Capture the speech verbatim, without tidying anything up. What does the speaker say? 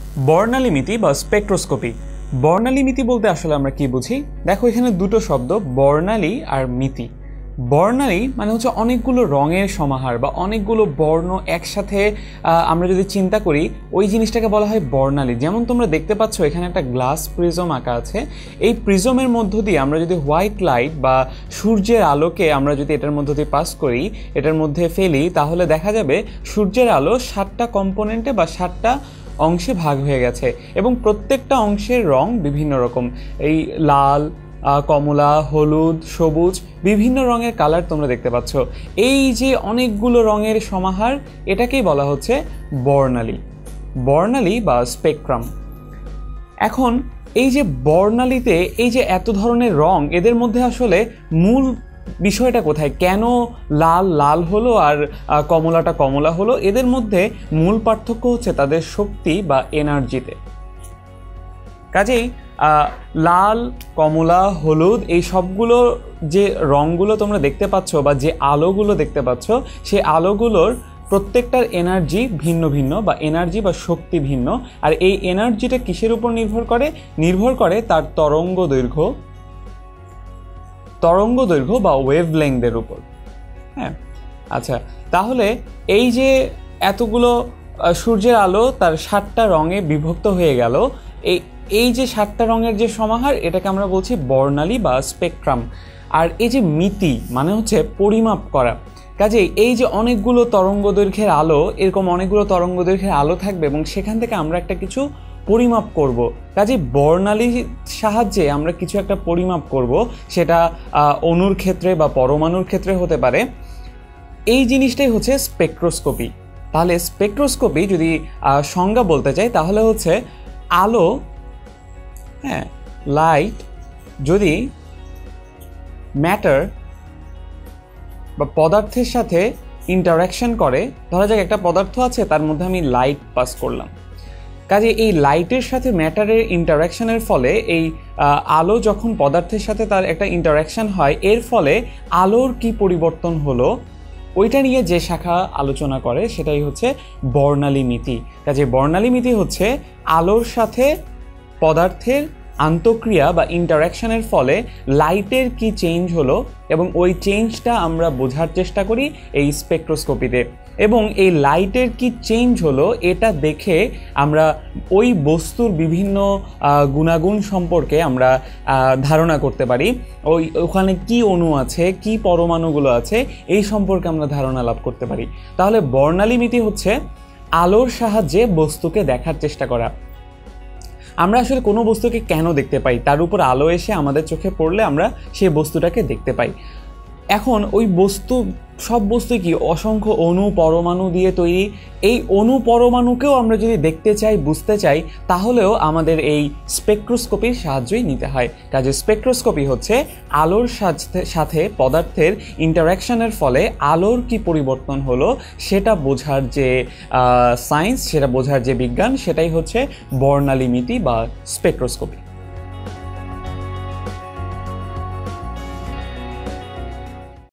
বর্ণালীমিতি বা স্পেকট্রোস্কোপি। বর্ণালীমিতি বলতে আসলে আমরা কি বুঝি? দেখো এখানে দুটো শব্দ, বর্ণালী আর মিতি। বর্ণালী মানে হচ্ছে অনেকগুলো রঙের সমাহার বা অনেকগুলো বর্ণ একসাথে আমরা যদি চিন্তা করি ওই জিনিসটাকে বলা হয় বর্ণালী। যেমন তোমরা দেখতে পাচ্ছ এখানে একটা গ্লাস প্রিজম আঁকা আছে। এই প্রিজমের মধ্য দিয়ে আমরা যদি হোয়াইট লাইট বা সূর্যের আলোকে আমরা যদি এটার মধ্য দিয়ে পাস করি, এটার মধ্যে ফেলি, তাহলে দেখা যাবে সূর্যের আলো সাতটা কম্পোনেন্টে বা সাতটা অংশে ভাগ হয়ে গেছে এবং প্রত্যেকটা অংশের রং বিভিন্ন রকম। এই লাল, কমলা, হলুদ, সবুজ, বিভিন্ন রঙের কালার তোমরা দেখতে পাচ্ছ। এই যে অনেকগুলো রঙের সমাহার, এটাকেই বলা হচ্ছে বর্ণালী বর্ণালী বা স্পেকট্রাম। এখন এই যে বর্ণালীতে এই যে এত ধরনের রং, এদের মধ্যে আসলে মূল বিষয়টা কোথায়? কেন লাল লাল হলো আর কমলাটা কমলা হলো? এদের মধ্যে মূল পার্থক্য হচ্ছে তাদের শক্তি বা এনার্জিতে। কাজেই লাল, কমলা, হলুদ এই সবগুলো যে রঙগুলো তোমরা দেখতে পাচ্ছ বা যে আলোগুলো দেখতে পাচ্ছ, সেই আলোগুলোর প্রত্যেকটার এনার্জি ভিন্ন ভিন্ন বা এনার্জি বা শক্তি ভিন্ন। আর এই এনার্জিটা কিসের উপর নির্ভর করে? নির্ভর করে তার তরঙ্গ দৈর্ঘ্য তরঙ্গ দৈর্ঘ্য বা ওয়েভলেংথের উপর। হ্যাঁ, আচ্ছা, তাহলে এই যে এতগুলো সূর্যের আলো তার সাতটা রঙে বিভক্ত হয়ে গেল, এই এই যে সাতটা রঙের যে সমাহার, এটাকে আমরা বলছি বর্ণালী বা স্পেকট্রাম। আর এই যে মিতি মানে হচ্ছে পরিমাপ করা। কাজেই এই যে অনেকগুলো তরঙ্গ দৈর্ঘ্যের আলো, এরকম অনেকগুলো তরঙ্গ দৈর্ঘ্যের আলো থাকবে এবং সেখান থেকে আমরা একটা কিছু পরিমাপ করব। কাজেই বর্ণালীর সাহায্যে আমরা কিছু একটা পরিমাপ করব, সেটা অণুর ক্ষেত্রে বা পরমাণুর ক্ষেত্রে হতে পারে। এই জিনিসটাই হচ্ছে স্পেকট্রোস্কোপি। তাহলে স্পেকট্রোস্কোপি যদি সংজ্ঞা বলতে চাই তাহলে হচ্ছে আলো, হ্যাঁ, লাইট যদি ম্যাটার বা পদার্থের সাথে ইন্টারাকশন করে, ধরা যাক একটা পদার্থ আছে, তার মধ্যে আমি লাইট পাস করলাম। কাজে এই লাইটের সাথে ম্যাটারের ইন্টারাকশনের ফলে এই আলো যখন পদার্থের সাথে তার একটা ইন্টারাকশন হয়, এর ফলে আলোর কি পরিবর্তন হলো ওইটা নিয়ে যে শাখা আলোচনা করে সেটাই হচ্ছে বর্ণালীমিতি। কাজে বর্ণালীমিতি হচ্ছে আলোর সাথে পদার্থের আন্তঃক্রিয়া বা ইন্টারাকশনের ফলে লাইটের কি চেঞ্জ হলো এবং ওই চেঞ্জটা আমরা বোঝার চেষ্টা করি এই স্পেকট্রোস্কোপিতে। এবং এই লাইটের কি চেঞ্জ হলো এটা দেখে আমরা ওই বস্তুর বিভিন্ন গুণাগুণ সম্পর্কে আমরা ধারণা করতে পারি। ওই ওখানে কি অণু আছে, কি পরমাণুগুলো আছে, এই সম্পর্কে আমরা ধারণা লাভ করতে পারি। তাহলে বর্ণালীমিতি হচ্ছে আলোর সাহায্যে বস্তুকে দেখার চেষ্টা করা। আমরা আসলে কোনো বস্তুকে কেন দেখতে পাই? তার উপর আলো এসে আমাদের চোখে পড়লে আমরা সেই বস্তুটাকে দেখতে পাই। এখন ওই বস্তু, সব বস্তু কি অসংখ্য অণু পরমাণু দিয়ে তৈরি। এই অণু পরমাণুকেও আমরা যদি দেখতে চাই, বুঝতে চাই, তাহলেও আমাদের এই স্পেকট্রোস্কোপির সাহায্যই নিতে হয়। কাজে স্পেকট্রোস্কোপি হচ্ছে আলোর সাথে পদার্থের ইন্টারাকশনের ফলে আলোর কি পরিবর্তন হলো সেটা বোঝার যে সায়েন্স, সেটা বোঝার যে বিজ্ঞান, সেটাই হচ্ছে বর্ণালীমিতি বা স্পেকট্রোস্কোপি।